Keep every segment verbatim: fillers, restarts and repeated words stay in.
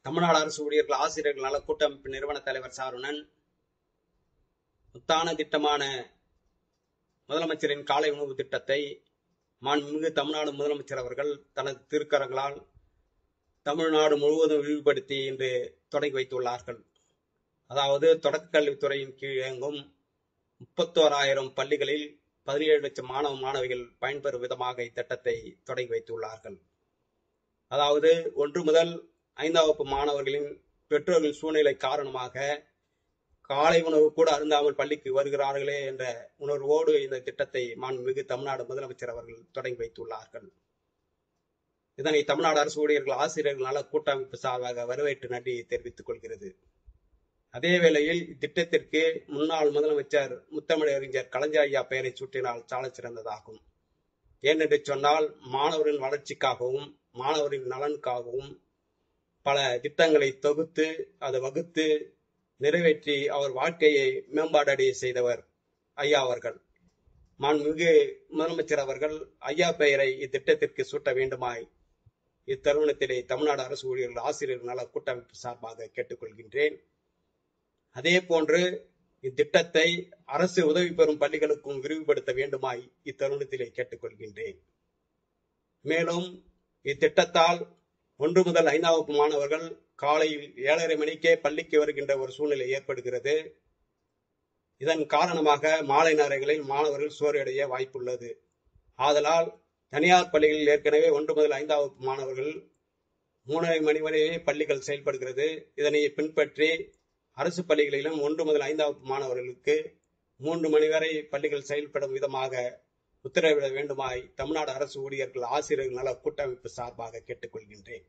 தமிழ்நாடு அரசு ஊழியர்கள் ஆசிரியர்கள் நல கூட்டமைப்பு நிறுவன தலைவர் சாருணன், முத்தான திட்டமான முதலமைச்சரின் காலை உணவு திட்டத்தை மாண்புமிகு தமிழ்நாடு முதலமைச்சர் அவர்கள் தனது திருக்கரங்களால் தமிழ்நாடு முழுவதும் விரிவுபடுத்தி இன்று தொடங்கி வைத்துள்ளார்கள். அதாவது தொடக்க கல்வித்துறையின் கீழ் இயங்கும் முப்பத்தோராயிரம் பள்ளிகளில் பதினேழு லட்சம் மாணவ மாணவிகள் பயன்பெறும் விதமாக இத்திட்டத்தை தொடங்கி வைத்துள்ளார்கள். அதாவது ஒன்று முதல் ஐந்தாம் வகுப்பு மாணவர்களின் பெற்றோர்களின் சூழ்நிலை காரணமாக காலை உணவு கூட அருந்தாமல் பள்ளிக்கு வருகிறார்களே என்ற உணர்வோடு இந்த திட்டத்தை மாண்புமிகு தமிழ்நாடு முதலமைச்சர் அவர்கள் தொடங்கி வைத்துள்ளார்கள். இதனை தமிழ்நாடு அரசு ஊழியர்கள் ஆசிரியர்கள் நல கூட்டமைப்பு சார்பாக வரவேற்று நன்றியை தெரிவித்துக் கொள்கிறது. அதே வேளையில் இத்திட்டத்திற்கு முன்னாள் முதலமைச்சர் முத்தமிழறிஞர் கலைஞர் ஐயா பெயரை சூட்டினால் சால சிறந்ததாகும். ஏனென்று சொன்னால் மாணவரின் வளர்ச்சிக்காகவும் மாணவரின் நலனுக்காகவும் பல திட்டங்களை தொகுத்து அதை வகுத்து நிறைவேற்றி அவர் வாழ்க்கையை மேம்பாடடைய செய்தவர் ஐயா அவர்கள். மாண்புமிகு முதலமைச்சர் அவர்கள் ஐயா பெயரை இத்திட்டத்திற்கு சூட்ட வேண்டுமாய் இத்தருணத்திலே தமிழ்நாடு அரசு ஊழியர்கள் ஆசிரியர்கள் நல கூட்டமைப்பு சார்பாக கேட்டுக்கொள்கின்றேன். அதே போன்று இத்திட்டத்தை அரசு உதவி பெறும் பள்ளிகளுக்கும் விரிவுபடுத்த வேண்டுமாய் இத்தருணத்திலே கேட்டுக்கொள்கின்றேன். மேலும் இத்திட்டத்தால் ஒன்று முதல் ஐந்தாம் வகுப்பு மாணவர்கள் காலையில் ஏழரை மணிக்கே பள்ளிக்கு வருகின்ற ஒரு சூழ்நிலை ஏற்படுகிறது. இதன் காரணமாக மாலை நேரங்களில் மாணவர்கள் சோர்வடைய வாய்ப்புள்ளது. ஆதலால் தனியார் பள்ளிகளில் ஏற்கனவே ஒன்று முதல் ஐந்தாம் வகுப்பு மாணவர்கள் மூணரை மணி வரையே பள்ளிகள் செயல்படுகிறது. இதனை பின்பற்றி அரசு பள்ளிகளிலும் ஒன்று முதல் ஐந்தாம் வகுப்பு மாணவர்களுக்கு மூன்று மணி வரை பள்ளிகள் செயல்படும் விதமாக உத்தரவிட வேண்டுமாய் தமிழ்நாடு அரசு ஊழியர்கள் ஆசிரியர்கள் நல கூட்டமைப்பு சார்பாக கேட்டுக்கொள்கின்றேன்.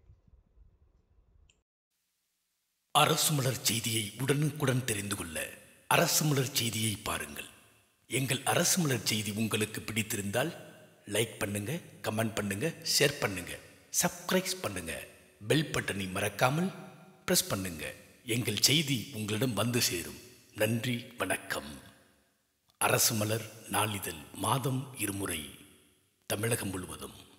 அரசு மலர் செய்தியை உடனுக்குடன் தெரிந்து கொள்ள அரசு மலர் செய்தியை பாருங்கள். எங்கள் அரசு மலர் செய்தி உங்களுக்கு பிடித்திருந்தால் லைக் பண்ணுங்க, கமெண்ட் பண்ணுங்க, ஷேர் பண்ணுங்க, சப்ஸ்கிரைப் பண்ணுங்க, பெல் பட்டனை மறக்காமல் பிரஸ் பண்ணுங்க. எங்கள் செய்தி உங்களிடம் வந்து சேரும். நன்றி, வணக்கம். அரசு மலர் நாளிதழ் மாதம் இருமுறை தமிழகம் முழுவதும்.